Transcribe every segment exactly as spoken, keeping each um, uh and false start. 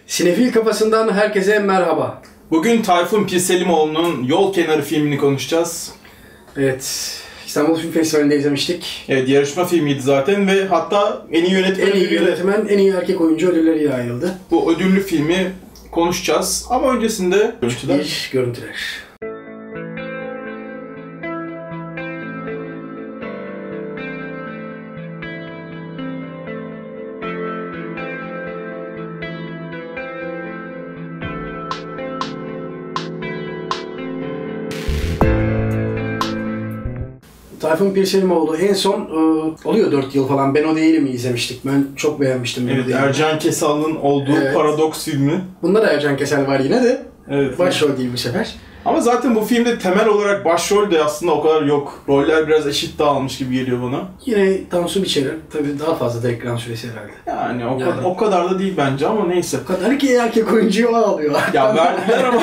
Sinefil Kafasından herkese merhaba. Bugün Tayfun Pirselimoğlu'nun Yol Kenarı filmini konuşacağız. Evet, İstanbul Film Festivali'nde izlemiştik. Evet, yarışma filmiydi zaten ve hatta en iyi yönetmen, en iyi yönetmen, en iyi erkek oyuncu ödülleriyle ayrıldı. Bu ödüllü filmi konuşacağız ama öncesinde görüntüler. Bir görüntüler. Tayfun Pirselimoğlu en son e, oluyor dört yıl falan Ben O Değilim'i izlemiştik. Ben çok beğenmiştim. Evet, Ercan Kesal'ın olduğu evet. Paradoks filmi. Bunda da Ercan Kesal var yine de. Evet. Başrol değil bu sefer. Ama zaten bu filmde temel olarak başrol de aslında o kadar yok. Roller biraz eşit dağılmış gibi geliyor bana. Yine Tansu Biçer'in tabii daha fazla da ekran süresi herhalde. Yani o, yani. Kadar, o kadar da değil bence ama neyse. O kadar ki erkek oyuncuyu o alıyor. Ya verdiler ama.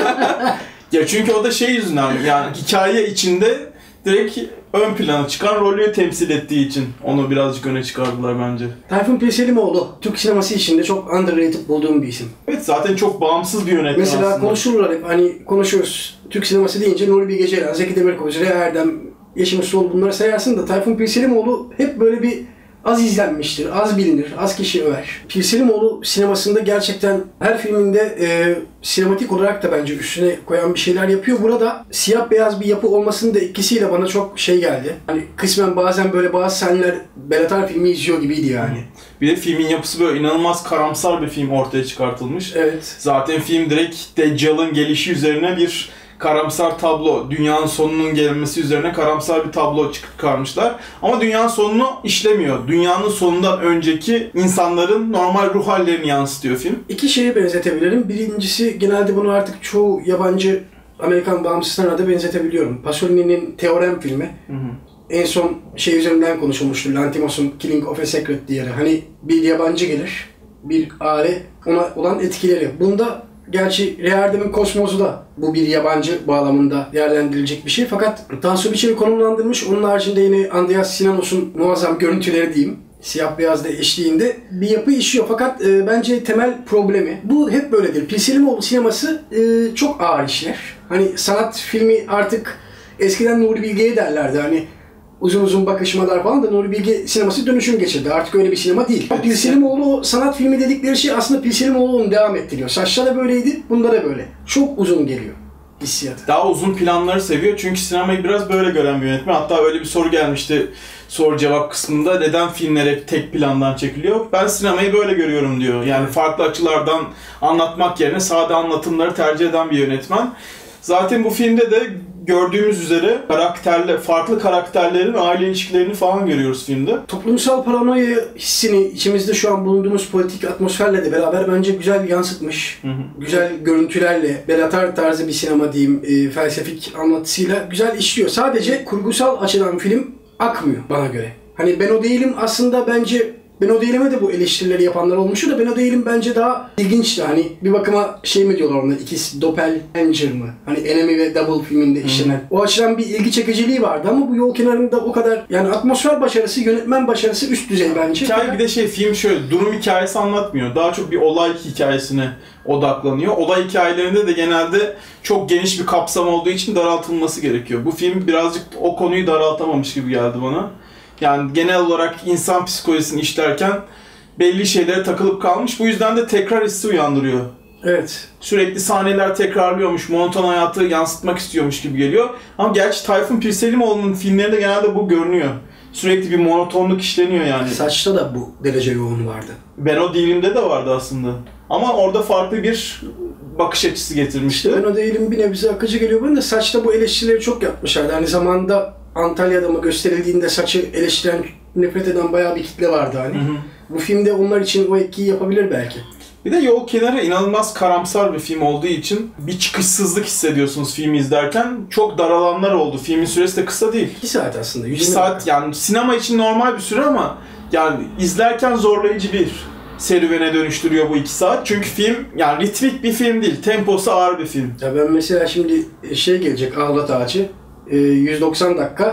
Ya çünkü o da şey yüzünden yani hikaye içinde direkt ön plana çıkan rolü temsil ettiği için onu birazcık öne çıkardılar bence. Tayfun Pirselimoğlu, Türk sineması içinde çok underrated bulduğum bir isim. Evet, zaten çok bağımsız bir yönetmen Mesela aslında. konuşurlar hep, hani konuşuyoruz. Türk sineması deyince Nuri Bilge Ceylan, Zeki Demirkubuz, Reha Erdem, Yeşim Ustaoğlu bunları sayarsın da Tayfun Pirselimoğlu hep böyle bir az izlenmiştir, az bilinir, az kişi över. Pirselimoğlu sinemasında gerçekten her filminde e, sinematik olarak da bence üstüne koyan bir şeyler yapıyor. Burada siyah beyaz bir yapı olmasının da etkisiyle bana çok şey geldi. Hani kısmen bazen böyle bazı sahneler Bellatar filmi izliyor gibiydi yani. Bir de filmin yapısı böyle inanılmaz karamsar bir film ortaya çıkartılmış. Evet. Zaten film direkt Deccal'ın gelişi üzerine bir karamsar tablo, dünyanın sonunun gelmesi üzerine karamsar bir tablo çıkarmışlar. Ama dünyanın sonunu işlemiyor. Dünyanın sonundan önceki insanların normal ruh hallerini yansıtıyor film. İki şeyi benzetebilirim. Birincisi, genelde bunu artık çoğu yabancı Amerikan bağımsızlarına da benzetebiliyorum. Pasolini'nin Teorem filmi. Hı hı. En son şey üzerinden konuşulmuştu. Lanthimos'un Killing of a Secret diye. Hani bir yabancı gelir, bir aile, ona olan etkileri. Bunda gerçi Reha Erdem'in Kosmos'u da bu bir yabancı bağlamında değerlendirilecek bir şey. Fakat Tansu Biçer'i konumlandırmış. Onun haricinde yine Andreas Sinanos'un muazzam görüntüleri diyeyim, siyah beyazda eşliğinde bir yapı işiyor. Fakat e, bence temel problemi, bu hep böyledir. Pirselimoğlu sineması e, çok ağır işler. Hani sanat filmi artık eskiden Nuri Bilge'ye derlerdi. Hani uzun uzun bakışmalar falan da Nuri Bilge sineması dönüşüm geçirdi. Artık öyle bir sinema değil. Evet. Pirselimoğlu sanat filmi dedikleri şey aslında Pirselimoğlu onu devam ettiriyor. Saçta da böyleydi, bunda da böyle. Çok uzun geliyor hissiyatı. Daha uzun planları seviyor çünkü sinemayı biraz böyle gören bir yönetmen. Hatta öyle bir soru gelmişti soru cevap kısmında. Neden filmler hep tek plandan çekiliyor? Ben sinemayı böyle görüyorum diyor. Yani farklı açılardan anlatmak yerine sade anlatımları tercih eden bir yönetmen. Zaten bu filmde de gördüğümüz üzere karakterler, farklı karakterlerin aile ilişkilerini falan görüyoruz filmde. Toplumsal paranoya hissini içimizde şu an bulunduğumuz politik atmosferle de beraber bence güzel yansıtmış. Hı hı. Güzel görüntülerle, Bellatar tarzı bir sinema diyeyim, e, felsefik anlatısıyla güzel işliyor. Sadece kurgusal açıdan film akmıyor bana göre. Hani Ben O Değilim aslında bence Ben O Değilim'e de bu eleştirileri yapanlar olmuştu da Ben O Değilim bence daha ilginçti. Hani bir bakıma şey mi diyorlar ona, ikisi doppelganger mı? Hani Enemy ve Double filminde işlenen. Hmm. O açıdan bir ilgi çekiciliği vardı ama bu Yol Kenarı'nda o kadar, yani atmosfer başarısı, yönetmen başarısı üst düzey bence. Hikaye bir de şey, film şöyle durum hikayesi anlatmıyor. Daha çok bir olay hikayesine odaklanıyor. Olay hikayelerinde de genelde çok geniş bir kapsam olduğu için daraltılması gerekiyor. Bu film birazcık o konuyu daraltamamış gibi geldi bana. Yani genel olarak insan psikolojisini işlerken belli şeylere takılıp kalmış. Bu yüzden de tekrar hissi uyandırıyor. Evet. Sürekli sahneler tekrarlıyormuş, monoton hayatı yansıtmak istiyormuş gibi geliyor. Ama gerçi Tayfun Pirselimoğlu'nun filmlerinde genelde bu görünüyor. Sürekli bir monotonluk işleniyor yani. Saçta da bu derece yoğun vardı. Ben O Değilim'de de vardı aslında. Ama orada farklı bir bakış açısı getirmişti. İşte Ben O Değilim bir nebze akıcı geliyor bana da saçta bu eleştirileri çok yapmışlardı. Hani zamanında Antalya'da mı gösterildiğinde saçı eleştiren, nefret eden bayağı bir kitle vardı hani. Hı hı. Bu filmde onlar için o etkiyi yapabilir belki. Bir de Yol Kenarı inanılmaz karamsar bir film olduğu için bir çıkışsızlık hissediyorsunuz filmi izlerken. Çok daralanlar oldu. Filmin süresi de kısa değil. iki saat aslında. bir saat yani sinema için normal bir süre ama yani izlerken zorlayıcı bir serüvene dönüştürüyor bu iki saat. Çünkü film yani ritmik bir film değil. Temposu ağır bir film. Ya ben mesela şimdi şey gelecek, Ahlat Ağacı. yüz doksan dakika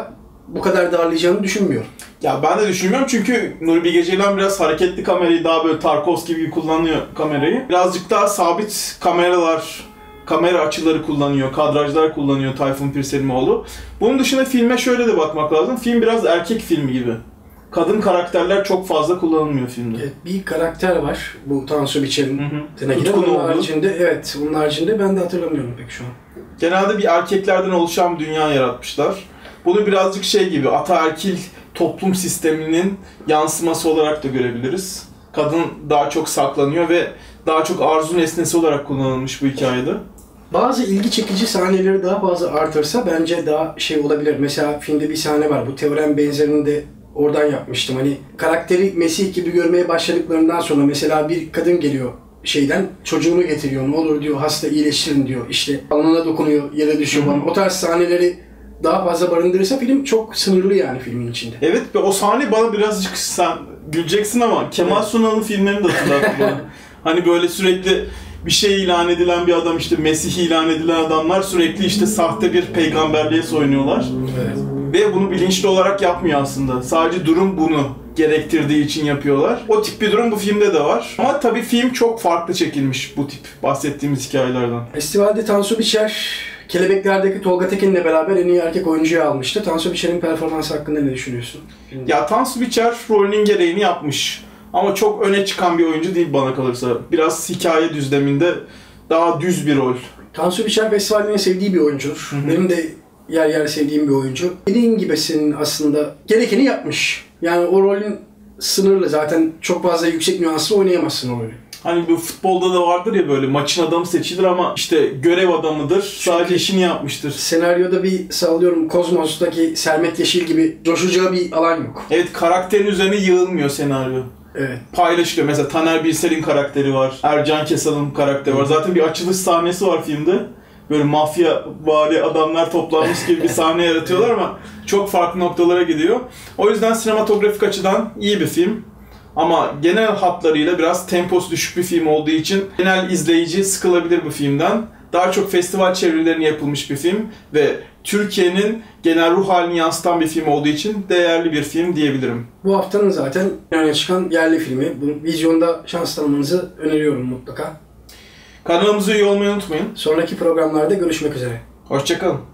bu kadar darlayacağını düşünmüyorum. Ya ben de düşünmüyorum çünkü Nuri Bilge Ceylan biraz hareketli kamerayı daha böyle Tarkovski gibi kullanıyor kamerayı. Birazcık daha sabit kameralar, kamera açıları kullanıyor, kadrajlar kullanıyor Tayfun Pirselimoğlu. Bunun dışında filme şöyle de bakmak lazım. Film biraz erkek filmi gibi. Kadın karakterler çok fazla kullanılmıyor filmde. Evet, bir karakter var. Bu Tansu Biçer'in Utku'nun Onun olduğu. haricinde, evet, onun haricinde ben de hatırlamıyorum pek şu an. Genelde bir erkeklerden oluşan bir dünya yaratmışlar. Bunu birazcık şey gibi, ataerkil toplum sisteminin yansıması olarak da görebiliriz. Kadın daha çok saklanıyor ve daha çok arzu nesnesi olarak kullanılmış bu hikayede. Bazı ilgi çekici sahneleri daha fazla artırsa bence daha şey olabilir. Mesela filmde bir sahne var. Bu teorem benzerini de oradan yapmıştım. Hani karakteri Mesih gibi görmeye başladıklarından sonra mesela bir kadın geliyor şeyden, çocuğunu getiriyor. Ne olur diyor, hasta iyileştirin diyor. İşte alnına dokunuyor, yere düşüyor falan. O tarz sahneleri daha fazla barındırırsa film çok sınırlı yani filmin içinde. Evet ve o sahne bana birazcık, sen güleceksin ama Kemal Evet. Sunal'ın filmlerini de hatırlattı bana. Hani böyle sürekli bir şey ilan edilen bir adam, işte Mesih ilan edilen adamlar sürekli işte sahte bir peygamberliğe soyunuyorlar. Evet. Ve bunu bilinçli olarak yapmıyor aslında. Sadece durum bunu gerektirdiği için yapıyorlar. O tip bir durum bu filmde de var. Ama tabii film çok farklı çekilmiş bu tip bahsettiğimiz hikayelerden. Festivalde Tansu Biçer, Kelebekler'deki Tolga Tekin'le beraber en iyi erkek oyuncuyu almıştı. Tansu Biçer'in performansı hakkında ne düşünüyorsun? Ya Tansu Biçer rolünün gereğini yapmış. Ama çok öne çıkan bir oyuncu değil bana kalırsa. Biraz hikaye düzleminde daha düz bir rol. Tansu Biçer festivalin en sevdiği bir oyuncudur. Hı hı. Benim de yer yer sevdiğim bir oyuncu. Dediğin gibi senin aslında gerekeni yapmış. Yani o rolün sınırlı. Zaten çok fazla yüksek nüanslı oynayamazsın o rolü. Hani bu futbolda da vardır ya, böyle maçın adamı seçilir ama işte görev adamıdır. Sadece işini yapmıştır. Senaryoda bir sallıyorum Kozmos'taki Sermet Yeşil gibi coşacağı bir alan yok. Evet, karakterin üzerine yığılmıyor senaryo. Evet. Paylaşılıyor. Mesela Taner Bilsel'in karakteri var. Ercan Kesal'ın karakteri var. Zaten bir açılış sahnesi var filmde. Böyle mafya vari adamlar toplanmış gibi bir sahne yaratıyorlar ama çok farklı noktalara gidiyor. O yüzden sinematografik açıdan iyi bir film. Ama genel hatlarıyla biraz temposu düşük bir film olduğu için genel izleyici sıkılabilir bu filmden. Daha çok festival çevirilerine yapılmış bir film ve Türkiye'nin genel ruh halini yansıtan bir film olduğu için değerli bir film diyebilirim. Bu haftanın zaten öne çıkan yerli filmi. Bu vizyonda şans tanımanızı öneriyorum mutlaka. Kanalımıza üye olmayı unutmayın. Sonraki programlarda görüşmek üzere. Hoşça kalın.